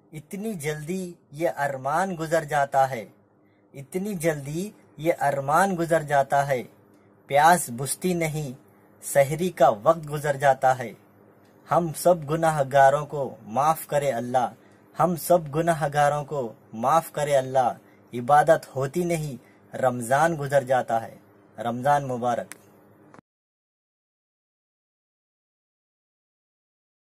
इतनी जल्दी ये अरमान गुजर जाता है, इतनी जल्दी ये अरमान गुजर जाता है। प्यास बुझती नहीं, सहरी का वक्त गुजर जाता है। हम सब गुनाहगारों को माफ़ करे अल्लाह, हम सब गुनाहगारों को माफ़ करे अल्लाह। इबादत होती नहीं, रमज़ान गुजर जाता है। रमज़ान मुबारक।